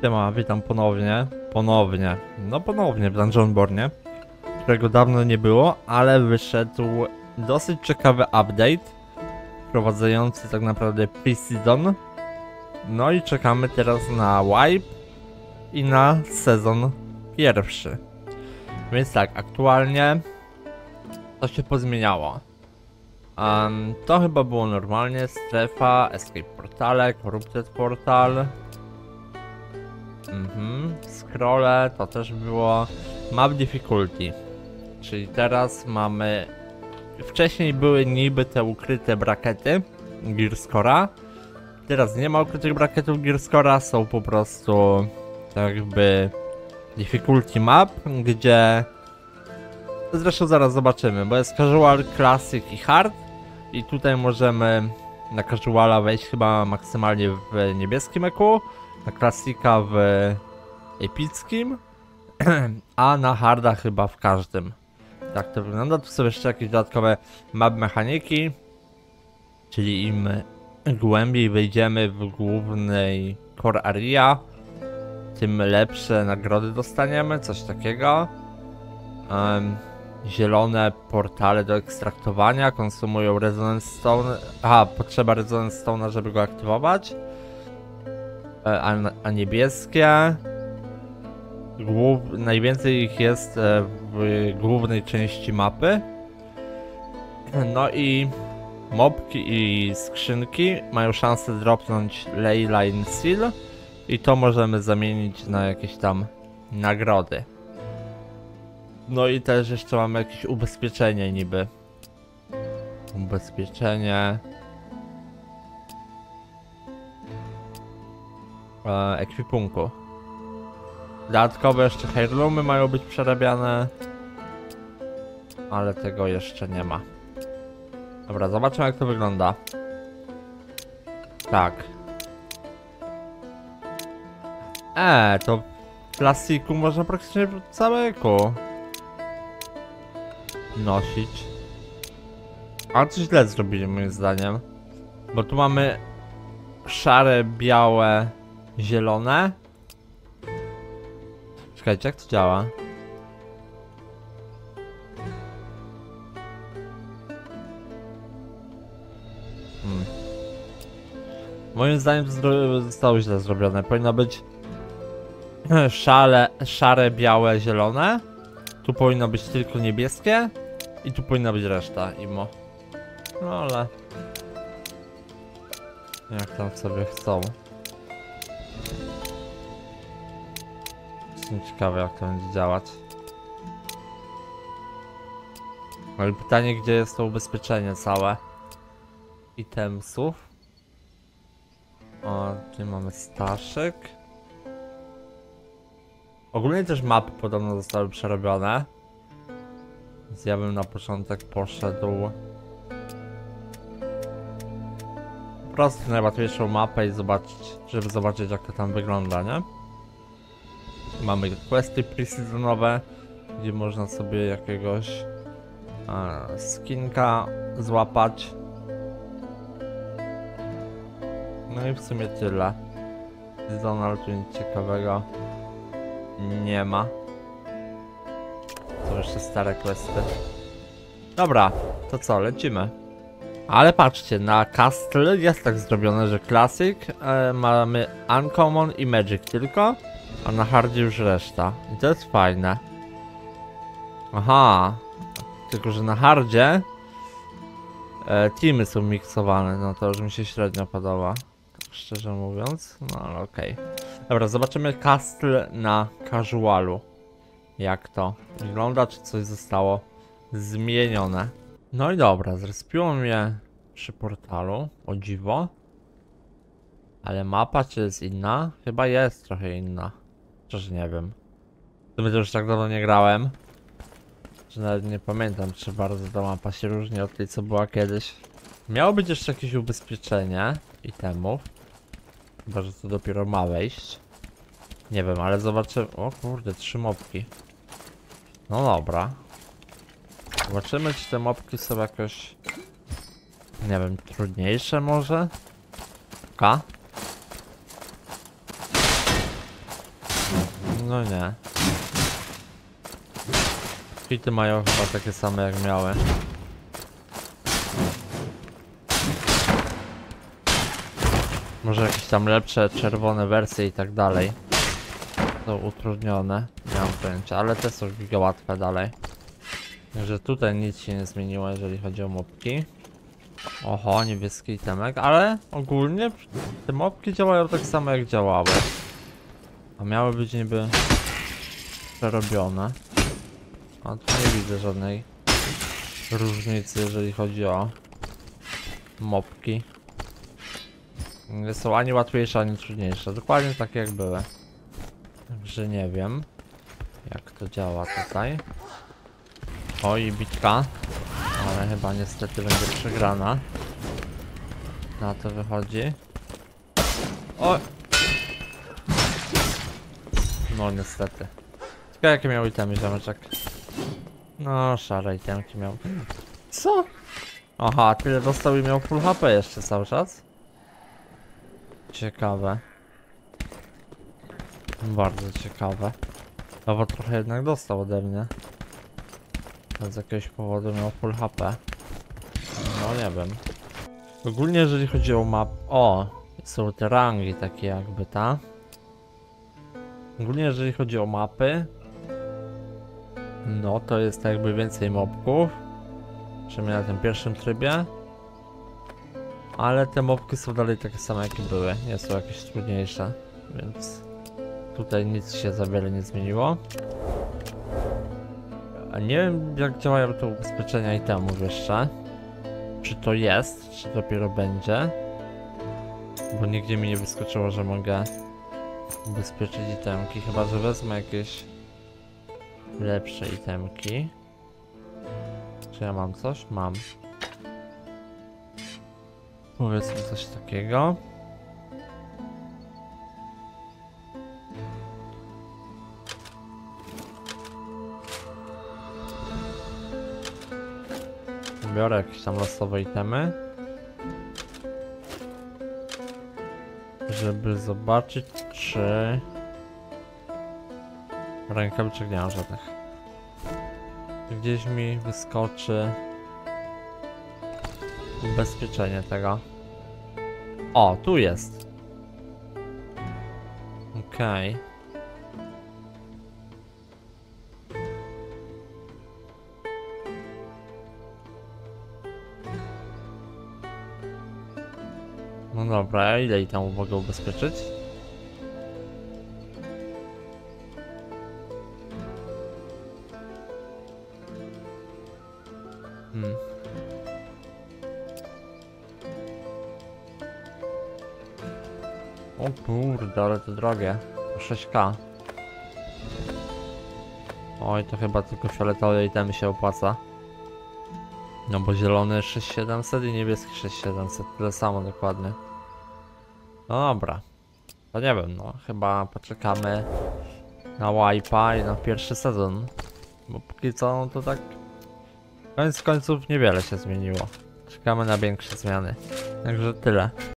Siema, witam ponownie. Ponownie w Dungeonbornie, którego dawno nie było, ale wyszedł dosyć ciekawy update wprowadzający tak naprawdę pre-season. No i czekamy teraz na wipe i na sezon pierwszy. Więc tak, aktualnie to się pozmieniało. To chyba było normalnie, strefa, escape portale, corrupted portal. Scrolle to też było. Map difficulty. Czyli teraz mamy. Wcześniej były niby te ukryte brakety Gearscore'a. Teraz nie ma ukrytych bracketów Gearscore'a, są po prostu tak jakby difficulty map, gdzie zresztą zaraz zobaczymy, bo jest casual, classic i hard. I tutaj możemy na casuala wejść chyba maksymalnie w niebieskim eku, na klasika w epickim, a na harda chyba w każdym. Tak to wygląda. Tu są jeszcze jakieś dodatkowe map mechaniki, czyli im głębiej wejdziemy w głównej core area, tym lepsze nagrody dostaniemy, coś takiego. Zielone portale do ekstraktowania konsumują Resonance Stone. Aha, potrzeba Resonance Stone'a, żeby go aktywować. A niebieskie najwięcej ich jest w głównej części mapy. No i mobki i skrzynki mają szansę dropnąć Leyline Seal i to możemy zamienić na jakieś tam nagrody. No i też jeszcze mamy jakieś ubezpieczenie niby. Ubezpieczenie ekwipunku. Dodatkowe jeszcze heirloomy mają być przerabiane, ale tego jeszcze nie ma. Dobra, zobaczmy jak to wygląda. Tak. To w klasiku można praktycznie całego nosić. Ale coś źle zrobili moim zdaniem. Bo tu mamy szare, białe, zielone. Czekajcie, jak to działa? Moim zdaniem to zostało źle zrobione. Powinno być szare, białe, zielone. Tu powinno być tylko niebieskie. I tu powinna być reszta, imo. No ale jak tam sobie chcą. Jestem ciekawy jak to będzie działać. Ale pytanie, gdzie jest to ubezpieczenie całe itemsów. O, tu mamy Staszek. Ogólnie też mapy podobno zostały przerobione. Więc ja bym na początek poszedł po prostu na najłatwiejszą mapę i zobaczyć, żeby zobaczyć jak to tam wygląda, nie? Mamy questy pre-seasonowe, gdzie można sobie jakiegoś skinka złapać. No i w sumie tyle. Donald tu nic ciekawego nie ma. Są jeszcze stare questy. Dobra, to co, lecimy. Ale patrzcie, na Castle jest tak zrobione, że Classic mamy Uncommon i Magic tylko, a na hardzie już reszta. I to jest fajne. Aha, tylko że na hardzie teamy są miksowane, no to już mi się średnio podoba. Tak szczerze mówiąc, no ale okej. Dobra, zobaczymy Castle na casualu. Jak to wygląda, czy coś zostało zmienione. No i dobra, zrespiło mnie przy portalu, o dziwo. Ale mapa czy jest inna? Chyba jest trochę inna. Szczerze nie wiem. To już tak dawno nie grałem, że nawet nie pamiętam, czy bardzo ta mapa się różni od tej, co była kiedyś. Miało być jeszcze jakieś ubezpieczenie itemów. Chyba, że to dopiero ma wejść. Nie wiem, ale zobaczymy. O kurde, 3 mopki. No dobra. Zobaczymy, czy te mopki są jakoś, nie wiem, trudniejsze może? No nie. Hity mają chyba takie same jak miały. Może jakieś tam lepsze czerwone wersje i tak dalej. Są utrudnione, nie mam pojęcia, ale te są giga łatwe dalej. Także tutaj nic się nie zmieniło, jeżeli chodzi o mopki. Oho, niebieski itemek, ale ogólnie te mopki działają tak samo jak działały. A miały być niby przerobione. A tu nie widzę żadnej różnicy, jeżeli chodzi o mopki. Nie są ani łatwiejsze, ani trudniejsze. Dokładnie takie jak były. Także nie wiem, jak to działa tutaj. Oj, bitka. Ale chyba niestety będzie przegrana. Na to wychodzi. O! No niestety. Tylko jakie miał itemy ziomeczek? No, szare itemki miał. Co? Aha, tyle dostał i miał full HP jeszcze cały czas? Ciekawe. Bardzo ciekawe. No bo trochę jednak dostał ode mnie. Z jakiegoś powodu miał full HP. No nie wiem. Ogólnie jeżeli chodzi o map... O! Są te rangi takie jakby, ta. Ogólnie jeżeli chodzi o mapy, no to jest tak jakby więcej mobków. Przynajmniej na tym pierwszym trybie. Ale te mobki są dalej takie same jakie były. Nie są jakieś trudniejsze. Więc tutaj nic się za wiele nie zmieniło. A nie wiem jak działają te ubezpieczenia itemów jeszcze. Czy to jest, czy dopiero będzie. Bo nigdzie mi nie wyskoczyło, że mogę ubezpieczyć itemki. Chyba że wezmę jakieś lepsze itemki. Czy ja mam coś? Mam. Powiedzmy coś takiego. Biorę jakieś tam losowe itemy, żeby zobaczyć, czy rękawiczek nie mam żadnych. Gdzieś mi wyskoczy ubezpieczenie tego. O, tu jest. Okej. No dobra, a ile i tam mogę ubezpieczyć? O kurde, ale to drogie. 6K. Oj, to chyba tylko fioletowe itemy się opłaca. No bo zielony 6700 i niebieski 6700, tyle samo dokładnie. No dobra. To nie wiem, no chyba poczekamy na wipe'a i na pierwszy sezon. Bo póki co, no to tak koniec końców niewiele się zmieniło. Czekamy na większe zmiany. Także tyle.